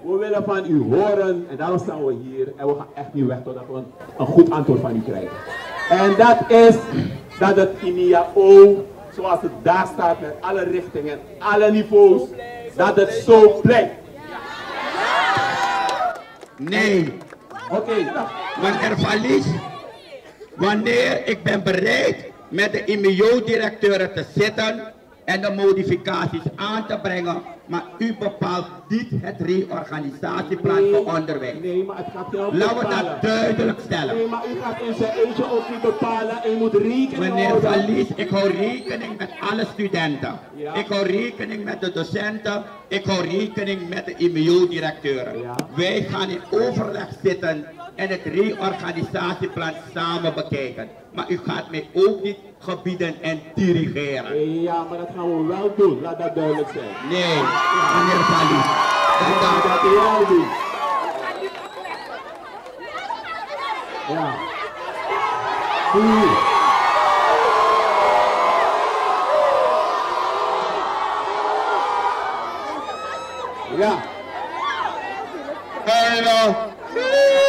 We willen van u horen en daarom staan we hier. En we gaan echt niet weg totdat we een goed antwoord van u krijgen. En dat is dat het IMIAO, zoals het daar staat met alle richtingen, alle niveaus, dat het zo blijft. Nee. Oké. Meneer Valies, wanneer ik ben bereid met de IMIO-directeuren te zitten en de modificaties aan te brengen, maar u bepaalt niet het reorganisatieplan voor onderwijs. Nee, maar het gaat heel Laten we dat duidelijk stellen. Nee, maar u gaat in zijn eentje ook niet bepalen en u moet rekening Meneer houden. Valies, ik hou rekening met alle studenten. Ja. Ik hou rekening met de docenten. Ik hou rekening met de IMIO-directeuren. Ja. Wij gaan in overleg zitten en het reorganisatieplan samen bekijken. Maar u gaat mij ook niet gebieden en dirigeren. Ja, maar dat gaan we wel doen. Laat dat duidelijk zijn. Nee, meneer Valies. Dat gaan we dat wel doen. Ja. Ja. Hallo.